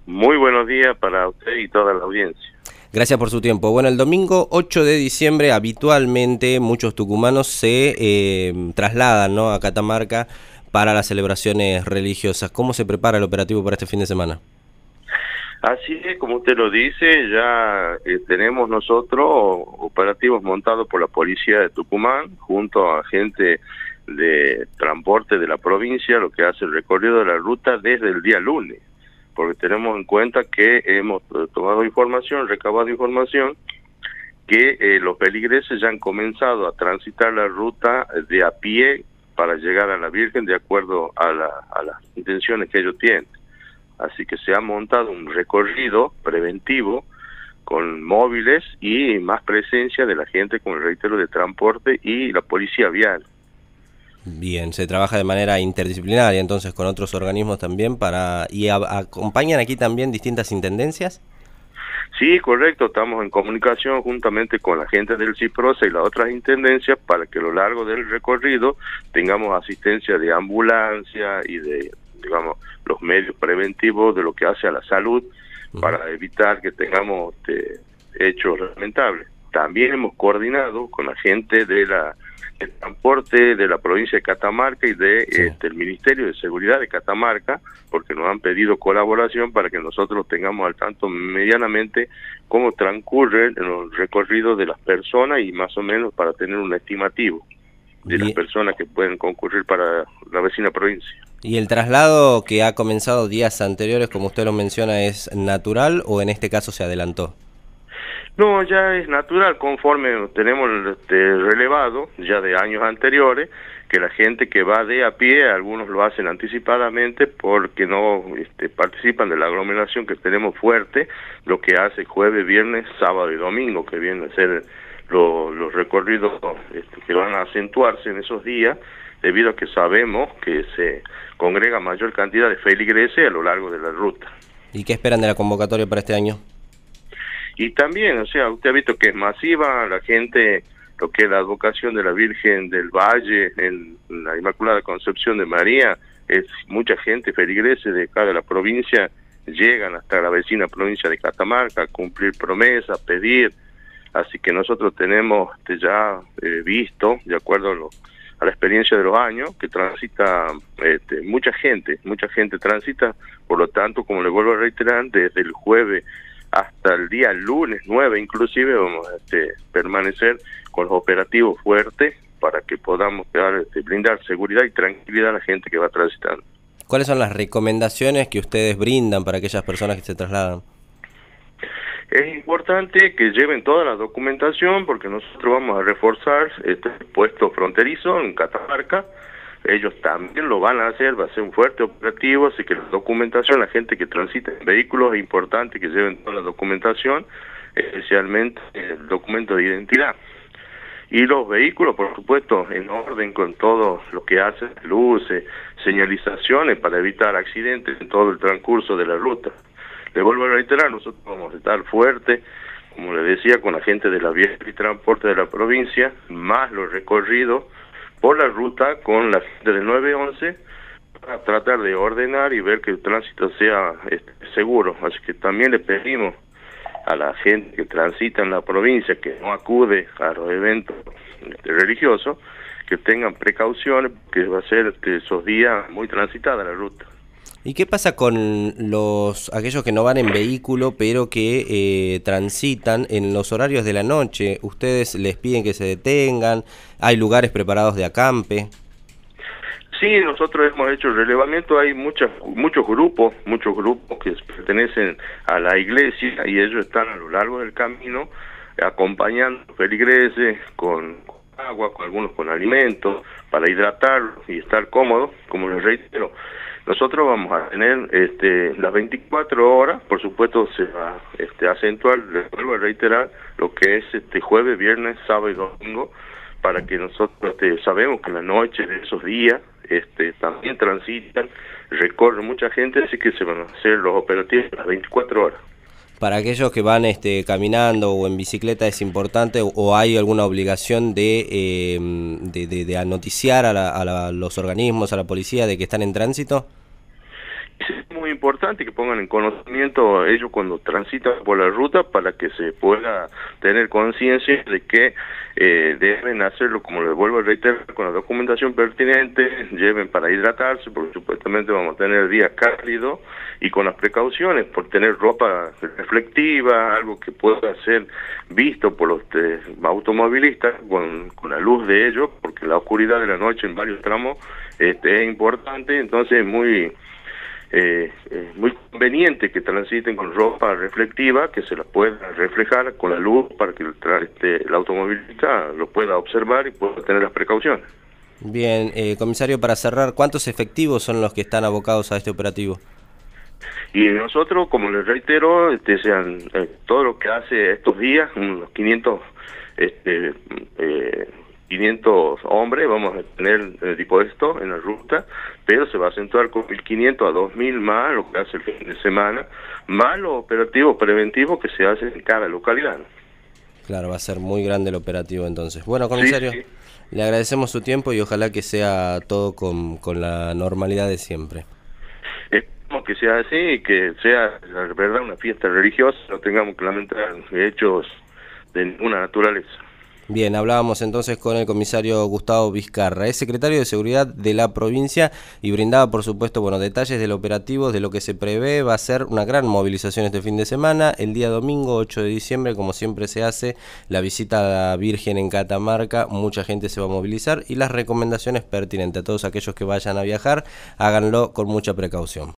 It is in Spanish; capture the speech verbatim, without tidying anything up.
Muy buenos días para usted y toda la audiencia. Gracias por su tiempo. Bueno, el domingo ocho de diciembre habitualmente muchos tucumanos se eh, trasladan, ¿no?, a Catamarca para las celebraciones religiosas. ¿Cómo se prepara el operativo para este fin de semana? Así es, como usted lo dice, ya eh, tenemos nosotros operativos montados por la policía de Tucumán junto a gente de transporte de la provincia, lo que hace el recorrido de la ruta desde el día lunes, porque tenemos en cuenta que hemos tomado información, recabado información, que eh, los feligreses ya han comenzado a transitar la ruta de a pie para llegar a la Virgen de acuerdo a, la, a las intenciones que ellos tienen. Así que se ha montado un recorrido preventivo con móviles y más presencia de la gente, como reitero, de transporte y la policía vial. Bien, se trabaja de manera interdisciplinaria entonces con otros organismos también para y a, acompañan aquí también distintas intendencias. Sí, correcto, estamos en comunicación juntamente con la gente del CIPROSA y las otras intendencias para que a lo largo del recorrido tengamos asistencia de ambulancia y de, digamos, los medios preventivos de lo que hace a la salud, uh-huh, para evitar que tengamos este, hechos lamentables. También hemos coordinado con la gente de la del transporte de la provincia de Catamarca y de sí. este, el Ministerio de Seguridad de Catamarca, porque nos han pedido colaboración para que nosotros tengamos al tanto medianamente cómo transcurren los recorridos de las personas y más o menos para tener un estimativo de Bien. las personas que pueden concurrir para la vecina provincia. ¿Y el traslado que ha comenzado días anteriores, como usted lo menciona, es natural o en este caso se adelantó? No, ya es natural, conforme tenemos este relevado ya de años anteriores, que la gente que va de a pie, algunos lo hacen anticipadamente porque no este, participan de la aglomeración que tenemos fuerte, lo que hace jueves, viernes, sábado y domingo, que vienen a ser lo, los recorridos este, que van a acentuarse en esos días, debido a que sabemos que se congrega mayor cantidad de feligreses a lo largo de la ruta. ¿Y qué esperan de la convocatoria para este año? Y también, o sea, usted ha visto que es masiva la gente, lo que es la advocación de la Virgen del Valle, en la Inmaculada Concepción de María, es mucha gente, feligreses de cada la provincia, llegan hasta la vecina provincia de Catamarca a cumplir promesas, pedir, así que nosotros tenemos este, ya eh, visto, de acuerdo a, lo, a la experiencia de los años, que transita este, mucha gente, mucha gente transita, por lo tanto, como le vuelvo a reiterar, desde el jueves hasta el día lunes nueve inclusive vamos a este, permanecer con los operativos fuertes para que podamos dar, este, brindar seguridad y tranquilidad a la gente que va transitando. ¿Cuáles son las recomendaciones que ustedes brindan para aquellas personas que se trasladan? Es importante que lleven toda la documentación porque nosotros vamos a reforzar este puesto fronterizo en Catamarca. Ellos también lo van a hacer, va a ser un fuerte operativo, así que la documentación, la gente que transita en vehículos, es importante que lleven toda la documentación, especialmente el documento de identidad. Y los vehículos, por supuesto, en orden con todo lo que hace, luces, señalizaciones para evitar accidentes en todo el transcurso de la ruta. Le vuelvo a reiterar, nosotros vamos a estar fuertes, como le decía, con la gente de la vía y transporte de la provincia, más los recorridos por la ruta con la gente del nueve once para tratar de ordenar y ver que el tránsito sea este, seguro. Así que también le pedimos a la gente que transita en la provincia, que no acude a los eventos este, religiosos, que tengan precauciones, que va a ser este, esos días muy transitada la ruta. ¿Y qué pasa con los aquellos que no van en vehículo pero que eh, transitan en los horarios de la noche? ¿Ustedes les piden que se detengan? ¿Hay lugares preparados de acampe? Sí, nosotros hemos hecho el relevamiento, hay muchas, muchos grupos, muchos grupos que pertenecen a la iglesia y ellos están a lo largo del camino acompañando a los feligreses con agua, con algunos con alimentos, para hidratarlos y estar cómodos, como les reitero. Nosotros vamos a tener este, las veinticuatro horas, por supuesto se va este, a acentuar, les vuelvo a reiterar, lo que es este jueves, viernes, sábado y domingo, para que nosotros este, sabemos que en la noche de esos días este, también transitan, recorren mucha gente, así que se van a hacer los operativos las veinticuatro horas. Para aquellos que van este, caminando o en bicicleta, ¿es importante o hay alguna obligación de, eh, de, de, de noticiar a, la, a la, los organismos, a la policía, de que están en tránsito? Es muy importante que pongan en conocimiento ellos cuando transitan por la ruta para que se pueda tener conciencia de que eh, deben hacerlo, como les vuelvo a reiterar, con la documentación pertinente, lleven para hidratarse, porque supuestamente vamos a tener días cálidos, y con las precauciones, por tener ropa reflectiva, algo que pueda ser visto por los eh, automovilistas con, con la luz de ellos, porque la oscuridad de la noche en varios tramos este, es importante, entonces es muy... Eh, eh, muy conveniente que transiten con ropa reflectiva, que se la pueda reflejar con la luz para que el, este, el automovilista lo pueda observar y pueda tener las precauciones. Bien, eh, comisario, para cerrar, ¿cuántos efectivos son los que están abocados a este operativo? Y nosotros, como les reitero, este, sean eh, todo lo que hace estos días, unos quinientos este, eh, quinientos hombres, vamos a tener eh, dispuesto en la ruta, pero se va a acentuar con mil quinientos a dos mil más lo que hace el fin de semana, más los operativos preventivos que se hacen en cada localidad. Claro, va a ser muy grande el operativo entonces. Bueno, comisario, sí, sí. Le agradecemos su tiempo y ojalá que sea todo con, con la normalidad de siempre. Esperemos que sea así y que sea, la verdad, una fiesta religiosa, no tengamos que lamentar hechos de ninguna naturaleza. Bien, hablábamos entonces con el comisario Gustavo Vizcarra, es secretario de Seguridad de la provincia y brindaba, por supuesto, bueno, detalles del operativo, de lo que se prevé. Va a ser una gran movilización este fin de semana, el día domingo ocho de diciembre, como siempre se hace, la visita a la Virgen en Catamarca, mucha gente se va a movilizar y las recomendaciones pertinentes a todos aquellos que vayan a viajar, háganlo con mucha precaución.